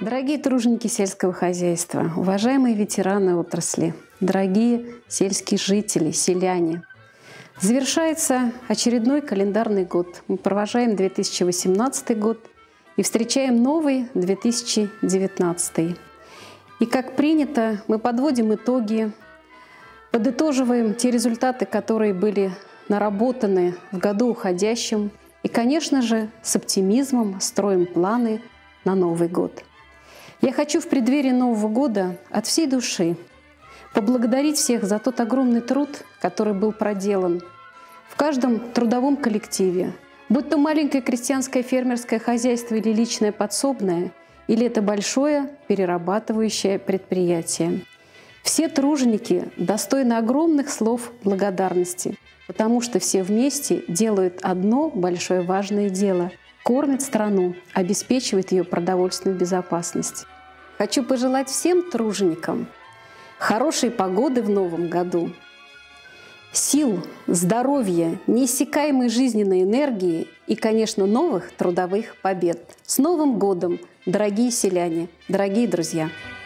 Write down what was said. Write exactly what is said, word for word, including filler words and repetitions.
Дорогие труженики сельского хозяйства, уважаемые ветераны отрасли, дорогие сельские жители, селяне, завершается очередной календарный год. Мы провожаем две тысячи восемнадцатый год и встречаем новый две тысячи девятнадцатый. И как принято, мы подводим итоги, подытоживаем те результаты, которые были наработаны в году уходящем, и, конечно же, с оптимизмом строим планы на Новый год. Я хочу в преддверии Нового года от всей души поблагодарить всех за тот огромный труд, который был проделан в каждом трудовом коллективе, будь то маленькое крестьянское фермерское хозяйство или личное подсобное, или это большое перерабатывающее предприятие. Все труженики достойны огромных слов благодарности, потому что все вместе делают одно большое важное дело — кормят страну, обеспечивают ее продовольственную безопасность. Хочу пожелать всем труженикам хорошей погоды в новом году, сил, здоровья, неиссякаемой жизненной энергии и, конечно, новых трудовых побед. С Новым годом, дорогие селяне, дорогие друзья!